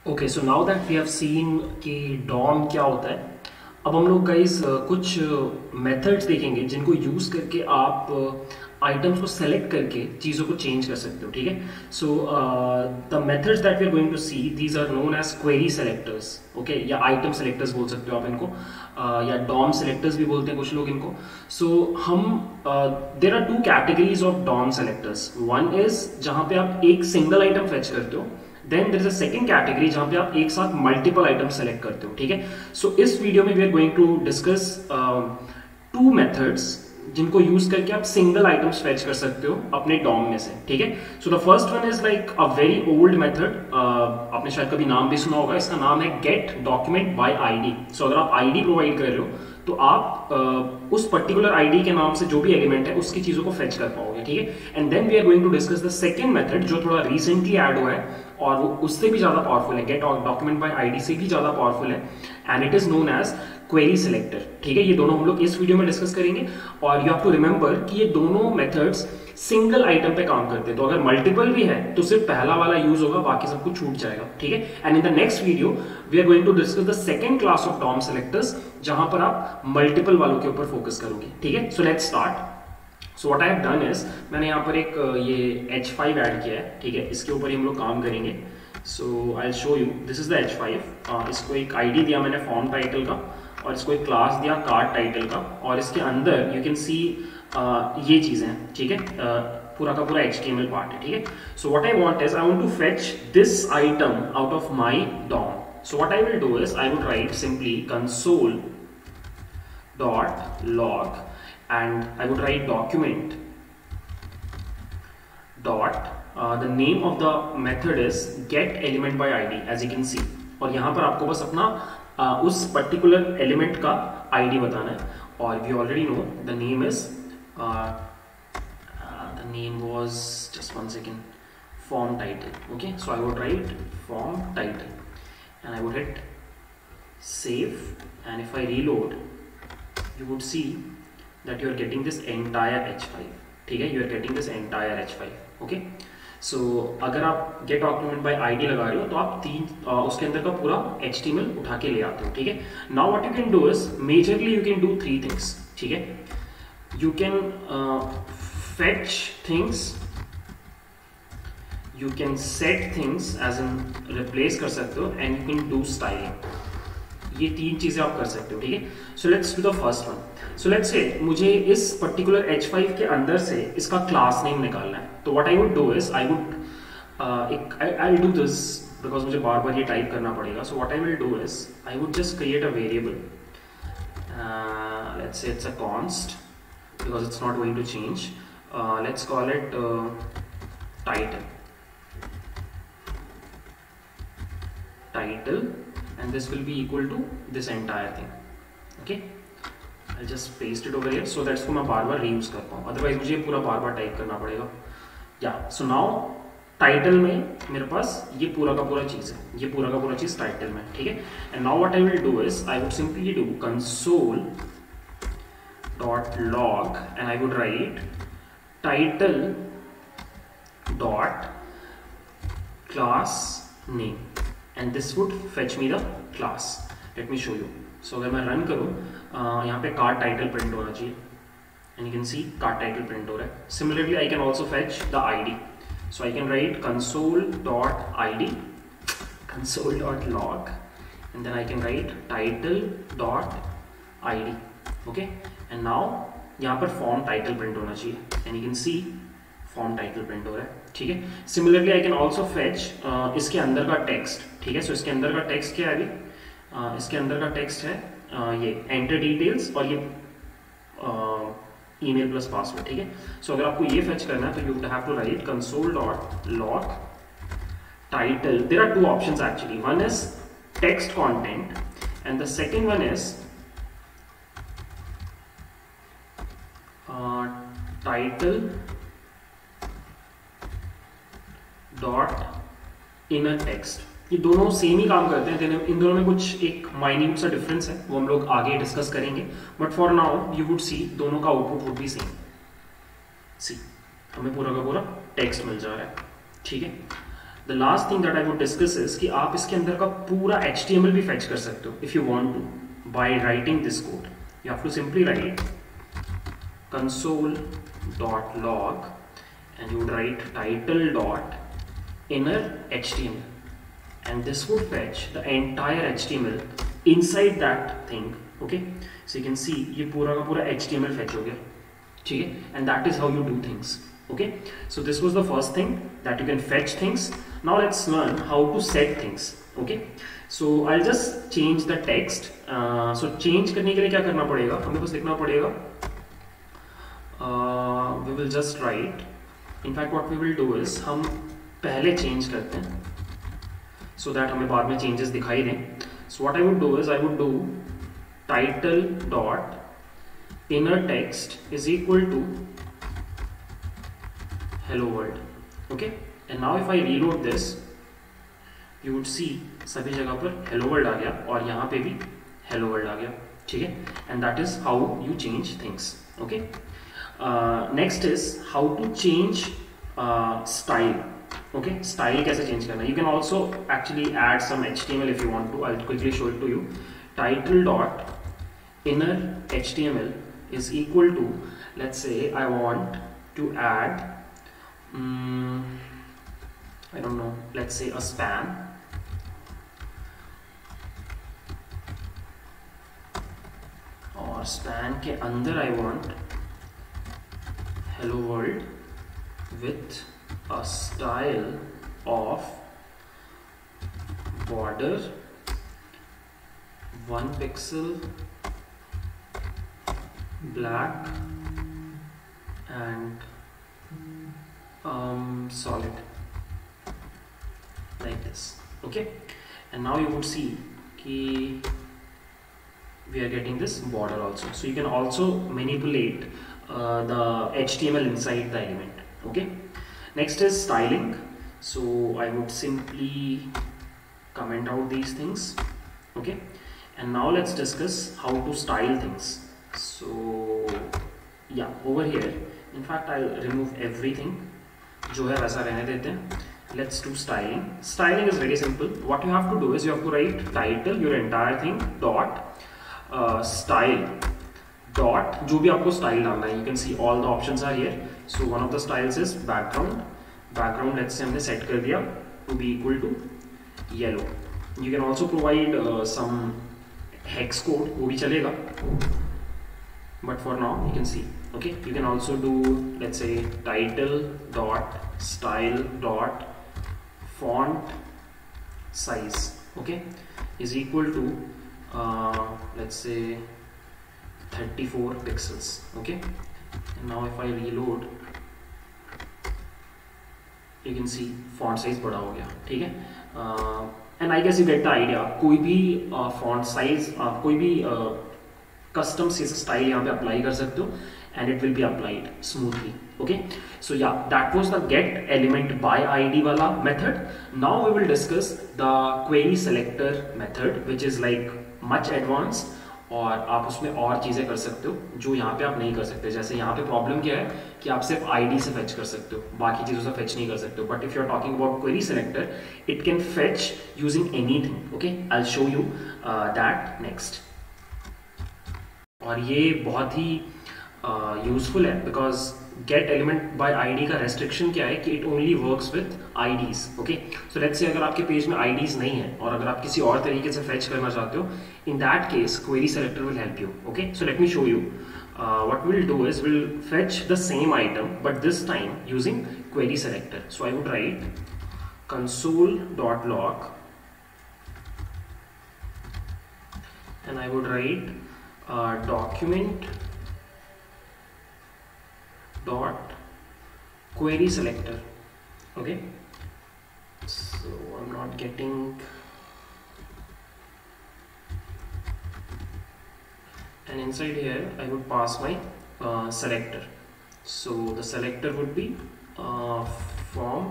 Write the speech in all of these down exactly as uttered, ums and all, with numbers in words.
Okay, so now that we have seen कि DOM क्या होता है, अब हम लोग गाइस कुछ मेथड्स देखेंगे जिनको यूज़ करके आप आइटम्स को सेलेक्ट करके चीज़ों को चेंज कर सकते हो। ठीक है, so the methods that we are going to see these are known as query selectors. Okay, या आइटम सेलेक्टर्स बोल सकते हो आप इनको, uh, या डॉम सेलेक्टर्स भी बोलते हैं कुछ लोग इनको। सो so, हम there are two categories of DOM selectors. One is जहाँ पे आप एक सिंगल आइटम फेच करते हो, then there is a second category जहां पे आप एक साथ मल्टीपल आइटम सेलेक्ट करते हो। ठीक है, सो so, इस वीडियो में we are going to discuss two methods जिनको यूज करके आप सिंगल आइटम्स फेच कर सकते हो अपने डॉम में से। ठीक है, so the first one is like a very old method, आपने शायद कभी नाम भी सुना होगा, इसका नाम है गेट डॉक्यूमेंट बाय आईडी। सो अगर आप आईडी प्रोवाइड कर रहे हो तो आप uh, उस पर्टिकुलर आईडी के नाम से जो भी एलिमेंट है उसकी चीजों को फेच कर पाओगे। ठीक है, and then we are going to discuss the second method जो थोड़ा रिसेंटली ऐड हुआ है और वो उससे भी ज्यादा पावरफुल है, गेट डॉक्यूमेंट बाय आईडी से भी ज्यादा पावरफुल है, and it is known as query selector. ठीक है, ये दोनों हम लोग इस वीडियो में डिस्कस करेंगे और यू हैव टू रिमेंबर कि ये दोनों मेथड्स सिंगल आइटम पे काम करते हैं। तो अगर मल्टीपल भी है तो सिर्फ पहला वाला यूज होगा, बाकी सब कुछ छूट जाएगा। ठीक है, and in the next video we are going to discuss the second class of DOM selectors जहां पर आप मल्टीपल वालों के ऊपर फोकस करोगे। ठीक है, so let's start. So what I have done is मैंने यहाँ पर एक ये एच फाइव ऐड किया है। ठीक है, इसके ऊपर ही हम लोग काम करेंगे। So I will show you, this is the H five. इसको एक आईडी दिया मैंने फॉर्म टाइटल का, और इसको एक क्लास दिया कार्ड टाइटल का, और इसके अंदर यू कैन सी ये चीजें हैं। ठीक है, uh, पूरा का पूरा H T M L part है। ठीक है, so what I want is I want to fetch this item out of my DOM. So what I will do is I would write simply console dot log and I would write document dot uh, the name of the method is get element by id as you can see, और यहाँ पर आपको बस अपना uh, उस particular element का id बताना है, और we already know the name is uh, uh, the name was just one second form title. Okay, so I would write form title and I would hit save, and if I reload you would see that you are getting this entire H five. ठीक है, you are getting this entire H five. okay, so अगर आप get document by id लगा रहे हो तो आप तीन uh, उसके अंदर का पूरा एच टी एम एल उठा के ले आते हो। ठीक है, now what you can do is majorly you can do three things. ठीक है, you can uh, fetch things, you can set things as in replace कर सकते हो, and you can do styling. ये तीन चीजें आप कर सकते हो। ठीक है, so let's do the first one. So let's say मुझे इस पर्टिकुलर एच फाइव के अंदर से इसका क्लास नेम निकालना है, तो what I would do is I would एक I will do this because मुझे बार बार ये टाइप करना पड़ेगा। So what I will do is I would just create a variable, let's say it's a const because it's not going to change, let's call it title title and this will be equal to this entire thing. Okay, I'll just paste it over here so that इसको मैं बार बार reuse कर पाऊँ, otherwise मुझे पूरा बार बार type करना पड़ेगा। yeah, so now title में मेरे पास ये पूरा का पूरा चीज है, ये पूरा का पूरा चीज टाइटल में। ठीक है, and now what I will do is I would simply do console dot log and I would write title dot class name and this would fetch me the class. Let me show you. So अगर मैं run करूँ, यहाँ पे card title print होना चाहिए, and you can see card title print हो रहा है। Similarly, I can also fetch the I D. So I can write console dot id, console dot log, and then I can write title dot id. Okay, and now यहाँ पर form title print होना चाहिए, and you can see form title print हो रहा है। ठीक है, similarly I can also fetch इसके अंदर का टेक्स्ट। ठीक है, सो so इसके अंदर का टेक्स्ट क्या है अभी, uh, इसके अंदर का टेक्स्ट है uh, ये एंटर डिटेल्स और ये ईमेल प्लस पासवर्ड। ठीक है, सो अगर आपको ये फेच करना है तो you would have to write console dot log title. There are two options actually, one is text content and the second one is title dot inner text. ये दोनों सेम ही काम करते हैं, इन दोनों में कुछ एक माइन्यूट सा डिफरेंस है, वो हम लोग आगे डिस्कस करेंगे, but for now you would see दोनों का output would be same. See हमें पूरा का पूरा टेक्स्ट मिल जा रहा है। ठीक है, the last thing that I would discuss is कि आप इसके अंदर का पूरा एच टी एम एल भी फेच कर सकते हो if you want to by writing this code. You have to simply write console dot log and you would write title dot inner H T M L and this would fetch the entire H T M L inside that thing. Okay, so you can see ये पूरा का पूरा H T M L fetch हो गया. ठीक है, and that is how you do things. Okay, so this was the first thing that you can fetch things. Now let's learn how to set things. Okay, so I'll just change the text. uh, so change करने के लिए क्या करना पड़ेगा, हमें बस लिखना पड़ेगा uh, we will just write, in fact what we will do is हम पहले change करते हैं so that हमें बाद में changes दिखाई दें. So what I would do is I would do title dot inner text is equal to hello world. Okay, and now if I reload this you would see सभी जगह पर hello world आ गया और यहाँ पे भी hello world आ गया. ठीक है, and that is how you change things. Okay, uh, next is how to change uh, style. Okay, style कैसे change करना. You can also actually add some H T M L if you want to. I'll quickly show it to you. Title dot inner H T M L is equal to, let's say I want to add um, I don't know, let's say a span. और span के अंदर I want hello world with a style of border one pixel black and um, solid like this. Okay, and now you would see ki we are getting this border also. So you can also manipulate uh, the H T M L inside the element. Okay, next is styling. So I would simply comment out these things. Okay, and now let's discuss how to style things. So yeah, over here in fact I'll remove everything जो है वैसा रहने देते हैं. Let's do styling. Styling is very simple. What you have to do is you have to write title, your entire thing dot uh, style dot जो भी आपको style डालना है. You can see all the options are here. So one of the styles is background. Background let's say हमने set कर दिया to be equal to yellow. You can also provide uh, some hex code, वो भी चलेगा. But for now you can see. Okay, you can also do, let's say, title dot style dot font size, okay, is equal to uh, let's say thirty-four pixels. Okay, and now if I reload you can see font size बड़ा हो गया. ठीक है, uh, and I guess you get the idea. कोई भी uh, font size uh, कोई भी uh, custom C S S style यहाँ पे अप्लाई कर सकते हो and it will be applied smoothly. Okay, so yeah, that was the get element by I D wala method. Now we will discuss the query selector method, which is like much advanced और आप उसमें और चीज़ें कर सकते हो जो यहाँ पे आप नहीं कर सकते. जैसे यहाँ पे प्रॉब्लम क्या है कि आप सिर्फ I D से fetch कर सकते हो, बाकी चीज़ों से fetch नहीं कर सकते हो. But if you are talking about query selector, it can fetch using anything. Okay, I'll show you uh, that next. और ये बहुत ही यूजफुल है because get element by ID का रेस्ट्रिक्शन क्या है कि it only works with IDs. Okay, so let's say अगर आपके पेज में आईडीज नहीं है और अगर आप किसी और तरीके से फेच करना चाहते हो, in that case query selector will help you. Okay, so let me show you what will do is will fetch the same item but this time using query selector. So I would write console dot log and I would write document dot query selector. Okay, so I'm not getting and inside here I would pass my uh, selector. So the selector would be uh, form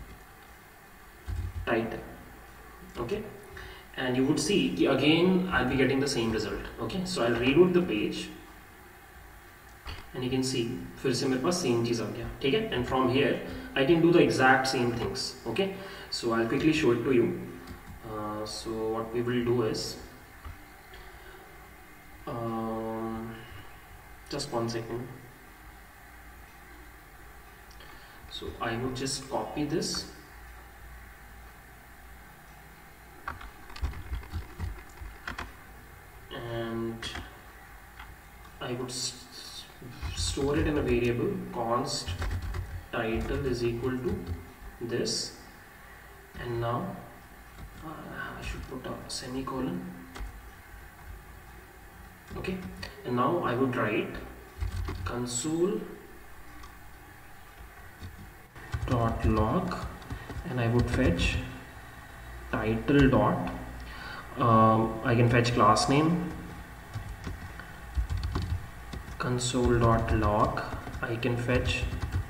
title. Okay, and you would see again I'll be getting the same result. Okay, so I'll reload the page and you can see फिर से मेरे पास same चीज़ आ गया, ठीक है. And from here I can do the exact same things. Okay, so I will quickly show it to you. So what we will do is just one second. So I would just copy this and I would store it in a variable const title is equal to this, and now uh, I should put a semicolon. Okay, and now I would write console dot log and I would fetch title dot um, I can fetch class name, console dot log I can fetch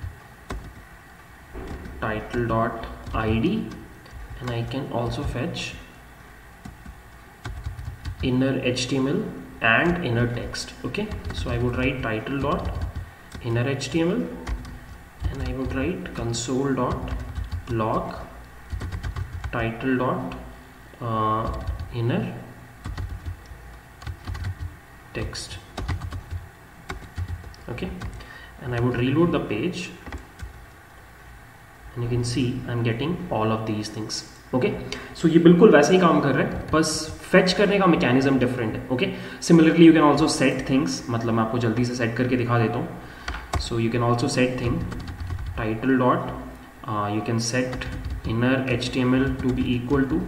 title dot id, and I can also fetch inner H T M L and inner text. Okay, so I would write title dot inner H T M L and I would write console dot log title dot uh, inner text. Okay, and I would reload the page and you can see I'm getting all of these things. Okay, so ये बिल्कुल वैसे ही काम कर रहा है, बस fetch करने का मैकेनिज्म डिफरेंट है. Okay, similarly you can also set things, मतलब मैं आपको जल्दी से सेट करके दिखा देता हूँ. So you can also set thing title dot, you can set inner H T M L to be equal to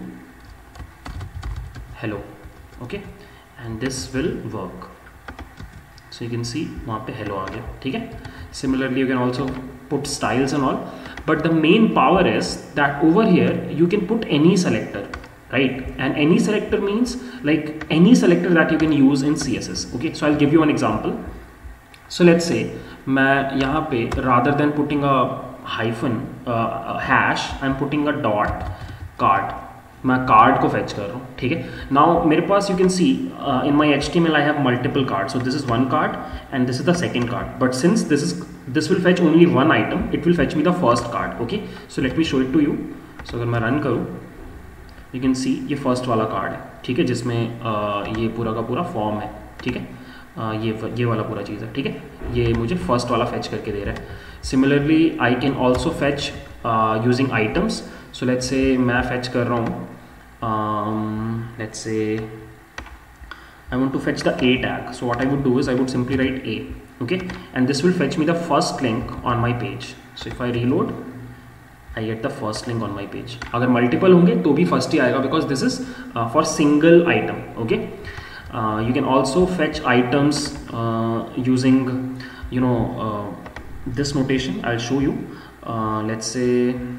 hello. Okay, and this will work. So you can see वहाँ पे hello आ गया, ठीक है. Similarly you can also put styles and all, but the main power is that over here you can put any selector, right? And any selector means like any selector that you can use in C S S. Okay, so I'll give you an example. So let's say मैं यहाँ पे rather than putting a hyphen uh, a hash I'm putting a dot card. मैं card को fetch कर रहा हूँ, ठीक है. नाउ मेरे पास you can see in my H T M L I have multiple card. So this is one card and this is the second card, but since this is this will fetch only one item, it will fetch me the first card. Okay, so let me show it to you. So अगर मैं run करूँ you can सी ये first वाला card है, ठीक है, जिसमें uh, ये पूरा का पूरा फॉर्म है, ठीक है. uh, ये ये वाला पूरा चीज़ है, ठीक है. ये मुझे फर्स्ट वाला फैच करके दे रहा है. Similarly I can also fetch using items. So let's say मैं फैच कर रहा हूँ, let's say I want to fetch the A tag. So what I would do is I would simply write A, okay, and this will fetch me the first link on my page. So if I reload I get the first link on my page. अगर multiple होंगे तो भी first ही आएगा because this is uh, for single item. Okay, uh, you can also fetch items uh, using you know uh, this notation. I'll show you. uh, let's say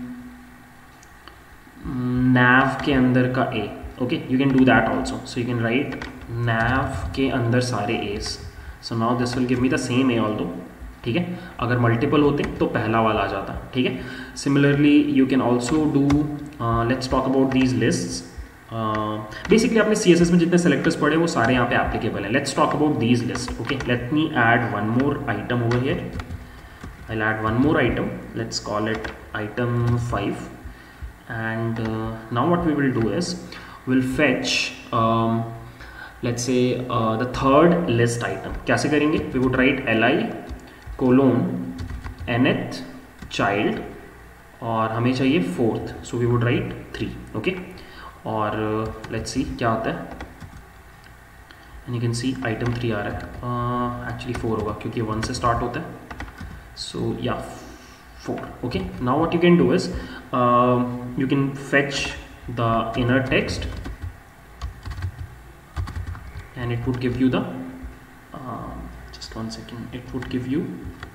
nav के अंदर का A. Okay, you can do that also. So you can write nav के अंदर सारे A's. So now this will give me the same A although, ठीक है. अगर multiple होते तो पहला वाला आ जाता, ठीक है. Similarly you can also do, let's talk about these lists. Basically आपने सी एस एस में जितने सेलेक्टर्स पढ़े वो सारे यहाँ पे एप्लीकेबल हैं. Let's talk about these list. Okay, let me add one more item over here. I will add one more item. Let's call it item five. And uh, now what we will do is we'll fetch um, let's say uh, the third list item. कैसे करेंगे? We would write li colon nth child और हमें चाहिए fourth, so we would write three. okay, और uh, let's see क्या आता है. and you can see item three आ रहा है. uh, actually four होगा क्योंकि one से start होता है. so yeah, four. okay, now what you can do is uh, you can fetch the inner text and it would give you the uh, just one second, it would give you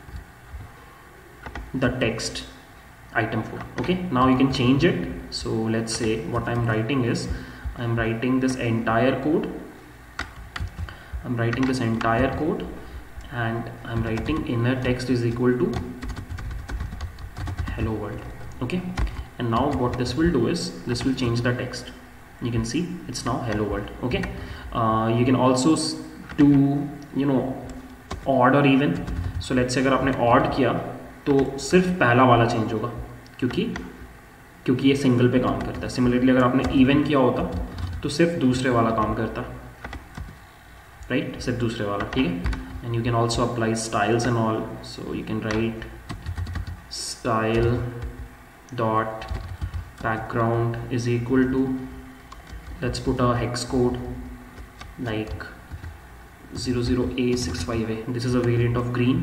the text item four. okay, now you can change it. So let's say what I'm writing is I'm writing this entire code I'm writing this entire code and I'm writing inner text is equal to hello world. okay, and now what this will do is this will change the text. You can see it's now hello world. okay, uh, you can also do you know odd or even. So let's say अगर आपने odd किया तो सिर्फ पहला वाला change होगा, क्योंकि क्योंकि ये सिंगल पे काम करता है। सिमिलरली अगर आपने इवन किया होता तो सिर्फ दूसरे वाला काम करता, राइट right? सिर्फ दूसरे वाला, ठीक है। And you can also apply styles and all, so you can write style dot background is equal to, let's put a hex code like zero zero A six five A. This is a variant of green.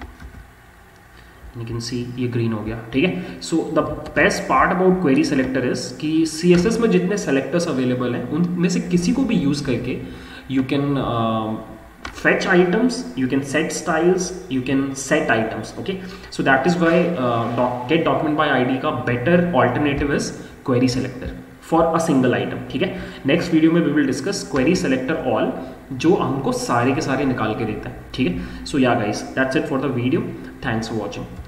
You can see ये green हो गया, ठीक है। So the best part about query selector is कि C S S में जितने selectors available हैं उनमें से किसी को भी use करके you can uh, fetch items, you can set styles, you can set items, okay। So that is why uh, doc, get document by I D का better alternative is query selector for a single item, ठीक है। Next video में we will discuss query selector all, जो हमको सारे के सारे निकाल के देता है, ठीक है। So yeah guys, that's it for the video, thanks for watching.